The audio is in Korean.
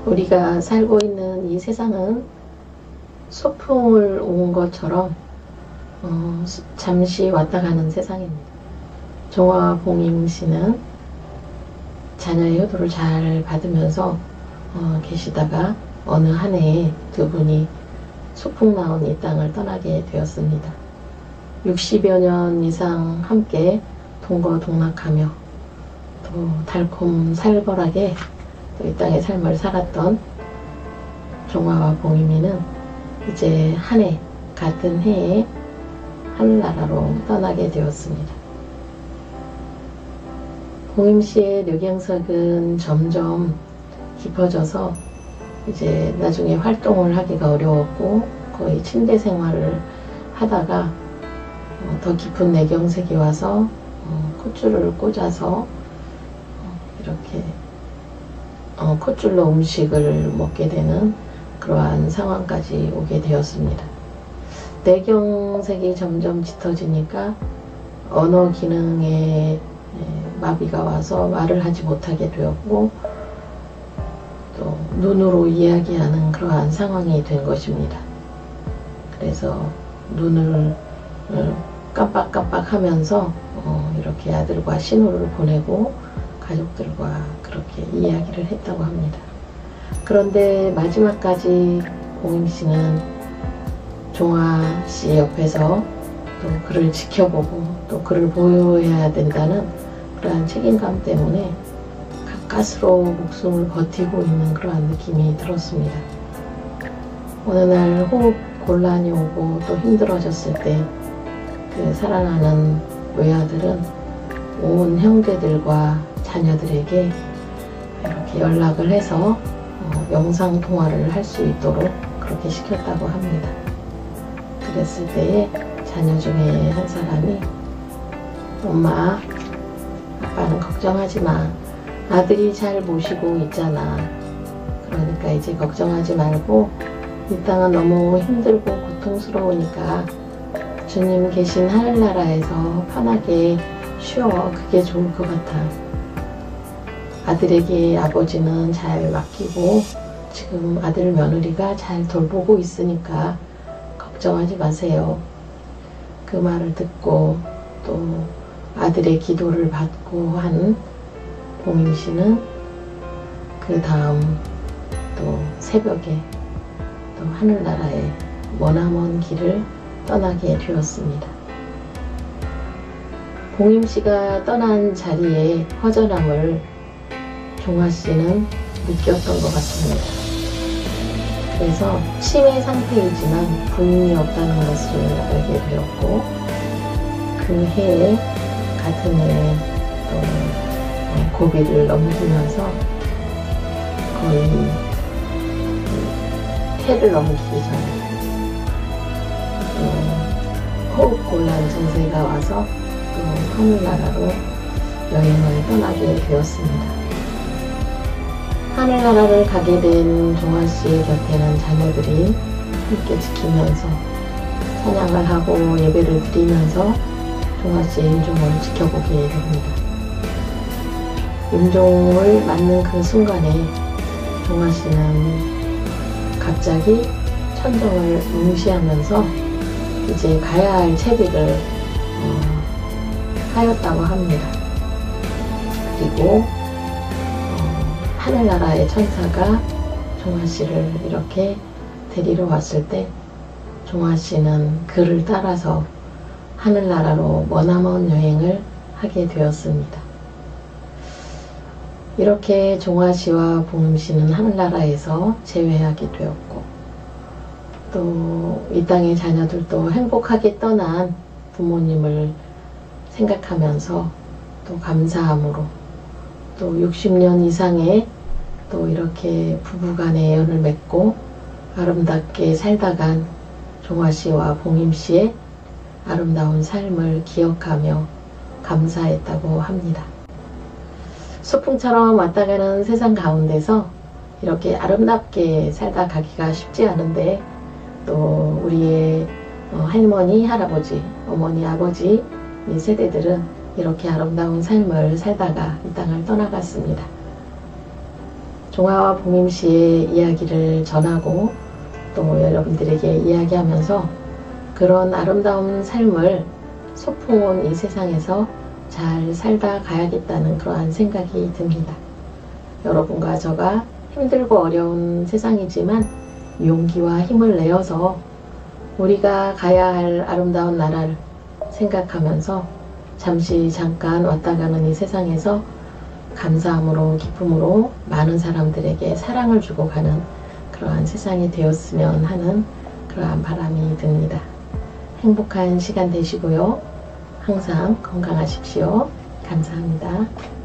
우리가 살고 있는 이 세상은 소풍을 온 것처럼 잠시 왔다 가는 세상입니다. 종화와 봉임 씨는 자녀의 효도를 잘 받으면서 계시다가 어느 한 해에 두 분이 소풍 나온 이 땅을 떠나게 되었습니다. 60여 년 이상 함께 동거동락하며 또 달콤살벌하게 또 이 땅의 삶을 살았던 종화와 봉임이는 이제 한 해, 같은 해에 하늘나라로 떠나게 되었습니다. 봉임씨의 뇌경색은 점점 깊어져서 이제 나중에 활동을 하기가 어려웠고 거의 침대 생활을 하다가 더 깊은 뇌경색이 와서 콧줄을 꽂아서 이렇게 콧줄로 음식을 먹게 되는 그러한 상황까지 오게 되었습니다. 뇌경색이 점점 짙어지니까 언어 기능에 마비가 와서 말을 하지 못하게 되었고 또 눈으로 이야기하는 그러한 상황이 된 것입니다. 그래서 눈을 깜빡깜빡 하면서 이렇게 아들과 신호를 보내고 가족들과 그렇게 이야기를 했다고 합니다. 그런데 마지막까지 봉임씨는 종화씨 옆에서 또 그를 지켜보고 또 그를 보호해야 된다는 그러한 책임감 때문에 가까스로 목숨을 버티고 있는 그러한 느낌이 들었습니다. 어느 날 호흡 곤란이 오고 또 힘들어졌을 때 그 살아나는 외아들은 온 형제들과 자녀들에게 이렇게 연락을 해서 영상통화를 할 수 있도록 그렇게 시켰다고 합니다. 그랬을 때에 자녀 중에 한 사람이 엄마, 아빠는 걱정하지 마. 아들이 잘 모시고 있잖아. 그러니까 이제 걱정하지 말고 이 땅은 너무 힘들고 고통스러우니까 주님 계신 하늘나라에서 편하게 쉬어. 그게 좋을 것 같아. 아들에게 아버지는 잘 맡기고 지금 아들 며느리가 잘 돌보고 있으니까 걱정하지 마세요. 그 말을 듣고 또 아들의 기도를 받고 한 봉임씨는 그 다음 또 새벽에 또 하늘나라의 머나먼 길을 떠나게 되었습니다. 봉임씨가 떠난 자리에 허전함을 종화씨는 느꼈던 것 같습니다. 그래서 치매 상태이지만 부인이 없다는 것을 알게 되었고 그 해에 같은 해에 또 고비를 넘기면서 거의 해를 넘기기 전에 호흡곤란 증세가 와서 또 하늘나라로 여행을 떠나게 되었습니다. 하늘나라를 가게 된 종화씨의 곁에는 자녀들이 함께 지키면서 찬양을 하고 예배를 드리면서 종화씨의 임종을 지켜보게 됩니다. 임종을 맞는 그 순간에 종화씨는 갑자기 천정을 응시하면서 이제 가야 할 채비를 하였다고 합니다. 그리고 하늘나라의 천사가 종화씨를 이렇게 데리러 왔을 때 종화씨는 그를 따라서 하늘나라로 머나먼 여행을 하게 되었습니다. 이렇게 종화씨와 봉임씨는 하늘나라에서 재회하게 되었고 또 이 땅의 자녀들도 행복하게 떠난 부모님을 생각하면서 또 감사함으로 또 60년 이상의 또 이렇게 부부간의 연을 맺고 아름답게 살다간 종화씨와 봉임씨의 아름다운 삶을 기억하며 감사했다고 합니다. 소풍처럼 왔다 가는 세상 가운데서 이렇게 아름답게 살다 가기가 쉽지 않은데 또 우리의 할머니, 할아버지, 어머니, 아버지 이 세대들은 이렇게 아름다운 삶을 살다가 이 땅을 떠나갔습니다. 종아와 봉임 씨의 이야기를 전하고 또 여러분들에게 이야기하면서 그런 아름다운 삶을 소풍 온 이 세상에서 잘 살다 가야겠다는 그러한 생각이 듭니다. 여러분과 저가 힘들고 어려운 세상이지만 용기와 힘을 내어서 우리가 가야 할 아름다운 나라를 생각하면서 잠깐 왔다 가는 이 세상에서 감사함으로 기쁨으로 많은 사람들에게 사랑을 주고 가는 그러한 세상이 되었으면 하는 그러한 바람이 듭니다. 행복한 시간 되시고요. 항상 건강하십시오. 감사합니다.